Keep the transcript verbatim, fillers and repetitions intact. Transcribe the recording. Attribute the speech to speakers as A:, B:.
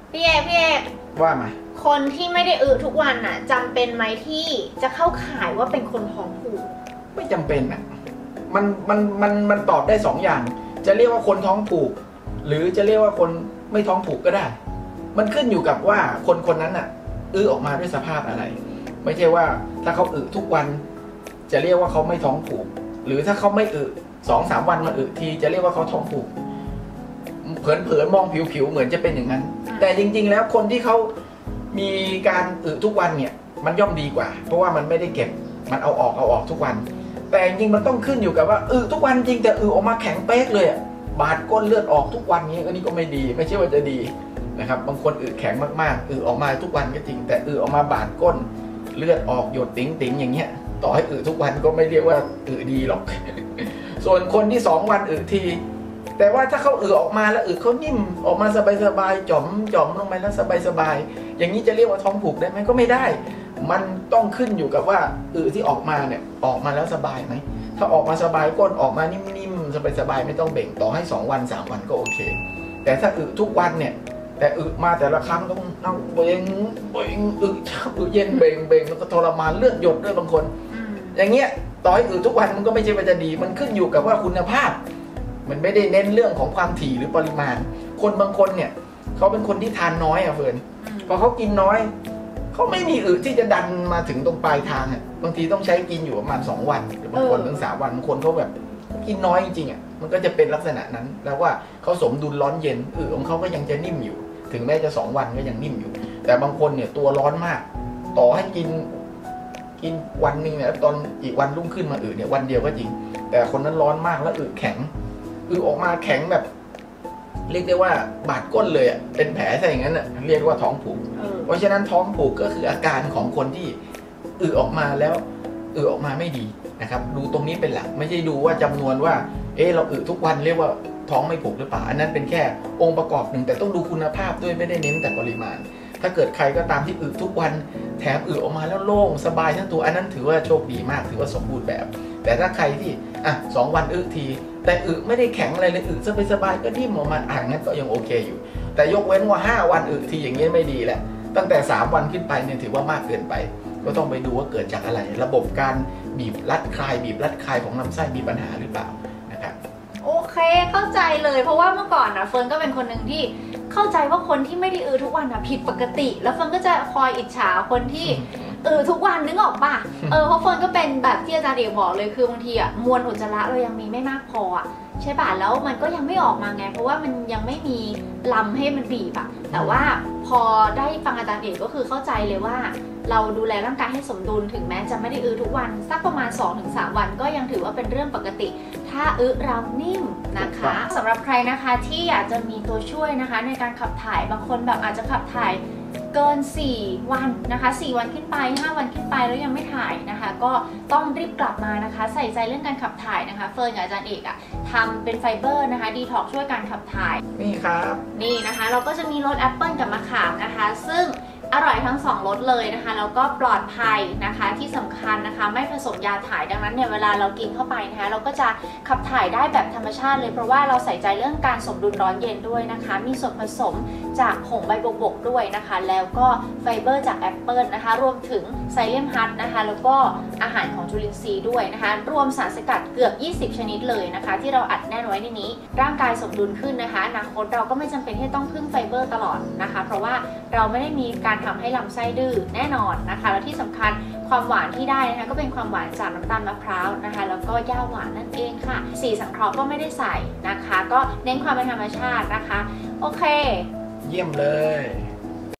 A: พี่เอกพี่เอก
B: ว่ามา
A: คนที่ไม่ได้อึทุกวันน่ะจำเป็นไหมที่จะเข้าข่ายว่าเป็นคนท้องผูก
B: ไม่จำเป็นอ่ะมันมันมันมันตอบได้สองอย่างจะเรียกว่าคนท้องผูกหรือจะเรียกว่าคนไม่ท้องผูกก็ได้มันขึ้นอยู่กับว่าคนคนนั้นอ่ะอึออกมาด้วยสภาพอะไรไม่ใช่ว่าถ้าเขาอึทุกวันจะเรียกว่าเขาไม่ท้องผูกหรือถ้าเขาไม่อึสองสามวันมาอึทีจะเรียกว่าเขาท้องผูกเผินๆมองผิวๆเหมือนจะเป็นอย่างนั้นแต่จริงๆแล้วคนที่เขามีการอึทุกวันเนี่ยมันย่อมดีกว่าเพราะว่ามันไม่ได้เก็บมันเอาออกเอาออกทุกวันแต่จริงมันต้องขึ้นอยู่กับว่าอึทุกวันจริงแต่อึออกมาแข็งเป๊กเลยอ่ะบาดก้นเลือดออกทุกวันนี้ก็นี่ก็ไม่ดีไม่ใช่ว่าจะดีนะครับบางคนอึแข็งมากๆอึออกมาทุกวันก็จริงแต่อึออกมาบาดก้นเลือดออกหยดติ๋งๆอย่างเงี้ยต่อให้อึทุกวันก็ไม่เรียกว่าอึดีหรอกส่วนคนที่สองวันอึทีแต่ว่าถ้าเขาอึออกมาแล้วอึเขานิ่มออกมาสบายๆจ่อมจ่อมลงไปแล้วสบายๆอย่างนี้จะเรียกว่าท้องผูกได้ไหมก็ไม่ได้มันต้องขึ้นอยู่กับว่าอึที่ออกมาเนี่ยออกมาแล้วสบายไหมถ้าออกมาสบายก้นออกมานิ่มๆสบายๆไม่ต้องเบ่งต่อให้สองวันสามวันก็โอเคแต่ถ้าอึทุกวันเนี่ยแต่อึมาแต่ละครั้งต้องนั่งเบ่งเบ่งอึชับอึเย็นเบ่งเบ่งแล้วก็ทรมานเลือดหยดด้วยบางคนอย่างเงี้ยต่อให้อึทุกวันมันก็ไม่ใช่ว่าจะดีมันขึ้นอยู่กับว่าคุณภาพมันไม่ได้เน้นเรื่องของความถี่หรือปริมาณคนบางคนเนี่ยเขาเป็นคนที่ทานน้อยอ่ะเฟิร์นพอเขากินน้อยเขาไม่มีอึที่จะดันมาถึงตรงปลายทางอ่ะบางทีต้องใช้กินอยู่ประมาณสองวันหรือบางคนถึงสามวันบางคนเขาแบบกินน้อยจริงๆอ่ะมันก็จะเป็นลักษณะนั้นแล้วว่าเขาสมดุลร้อนเย็นอึของเขาก็ยังจะนิ่มอยู่ถึงแม้จะสองวันก็ยังนิ่มอยู่แต่บางคนเนี่ยตัวร้อนมากต่อให้กินกินวันหนึ่งเนี่ยตอนอีกวันรุ่งขึ้นมาอึเนี่ยวันเดียวก็จริงแต่คนนั้นร้อนมากแล้วอึแข็งอึออกมาแข็งแบบเรียกได้ว่าบาดก้นเลยอ่ะเป็นแผลใส่อย่างนั้นอ่ะเรียกว่าท้องผูกเพราะฉะนั้นท้องผูกก็คืออาการของคนที่อึออกมาแล้วอึออกมาไม่ดีนะครับดูตรงนี้เป็นหลักไม่ใช่ดูว่าจำนวนว่าเออเราอึทุกวันเรียกว่าท้องไม่ผูกหรือเปล่าอันนั้นเป็นแค่องค์ประกอบหนึ่งแต่ต้องดูคุณภาพด้วยไม่ได้เน้นแต่ปริมาณถ้าเกิดใครก็ตามที่อึทุกวันแถมอึออกมาแล้วโล่งสบายทั้งตัวอันนั้นถือว่าโชคดีมากถือว่าสมบูรณ์แบบแต่ถ้าใครที่อ่ะสองวันอึทีแต่อึไม่ได้แข็งอะไรเลยอึสบายๆก็นิ่มออกมาอ่างนั้นก็ยังโอเคอยู่แต่ยกเว้นว่าห้าวันอึทีอย่างนี้ไม่ดีแหละตั้งแต่สามวันขึ้นไปเนี่ยถือว่ามากเกินไปก็ต้องไปดูว่าเกิดจากอะไรระบบการบีบรัดคลายบีบรัดคลายของลำไส้มีปัญหาหรือเปล่านะครับ
A: โอเคเข้าใจเลยเพราะว่าเมื่อก่อนนะเฟิร์นก็เป็นคนหนึ่งที่เข้าใจว่าคนที่ไม่ได้อือทุกวันนะผิดปกติแล้วเฟิร์นก็จะคอยอิจฉาคนที่เออทุกวันนึกออกป่ะเออเพราะเฟิร์นก็เป็นแบบที่อาจารย์เอกบอกเลยคือบางทีอะมวลอุจจาระเรายังมีไม่มากพออะใช่ป่ะแล้วมันก็ยังไม่ออกมาไงเพราะว่ามันยังไม่มีลำให้มันบีบอะแต่ว่าพอได้ฟังอาจารย์เอกก็คือเข้าใจเลยว่าเราดูแลร่างกายให้สมดุลถึงแม้จะไม่ได้อือทุกวันสักประมาณ สองถึงสาม วันก็ยังถือว่าเป็นเรื่องปกติถ้าอึเรานิ่มนะคะสำหรับใครนะคะที่อยากจะมีตัวช่วยนะคะในการขับถ่ายบางคนแบบอาจจะขับถ่ายเกินสี่วันนะคะสี่วันขึ้นไปห้าวันขึ้นไปแล้วยังไม่ถ่ายนะคะก็ต้องรีบกลับมานะคะใส่ใจเรื่องการขับถ่ายนะคะเฟิร์นกับอาจารย์เอกอะทำเป็นไฟเบอร์นะคะดีท็อกช่วยการขับถ่าย
B: นี่ครับ
A: นี่นะคะเราก็จะมีรสแอปเปิลกับมะขามนะคะซึ่งอร่อยทั้งสองรสเลยนะคะแล้วก็ปลอดภัยนะคะที่สำคัญนะคะไม่ผสมยาถ่ายดังนั้นเนี่ยเวลาเรากินเข้าไปนะคะเราก็จะขับถ่ายได้แบบธรรมชาติเลยเพราะว่าเราใส่ใจเรื่องการสมดุลร้อนเย็นด้วยนะคะมีส่วนผสมจากผงใบบัวบกด้วยนะคะแล้วก็ไฟเบอร์จากแอปเปิลนะคะรวมถึงไซเลมฮัทนะคะแล้วก็อาหารของจุลินทรีย์ด้วยนะคะรวมสารสกัดเกือบยี่สิบชนิดเลยนะคะที่เราอัดแน่นไว้ในนี้ร่างกายสมดุลขึ้นนะคะอนาคตเราก็ไม่จำเป็นที่ต้องพึ่งไฟเบอร์ตลอดนะคะเพราะว่าเราไม่ได้มีการทำให้ลำไส้ดื้อแน่นอนนะคะแล้วที่สำคัญความหวานที่ได้นะคะก็เป็นความหวานจากน้ำตาลมะพร้าวนะคะแล้วก็ย่าหวานนั่นเองค่ะสีสังเคราะห์ก็ไม่ได้ใส่นะคะก็เน้นความเป็นธรรมชาตินะคะโอเค
B: เยี่ยมเลย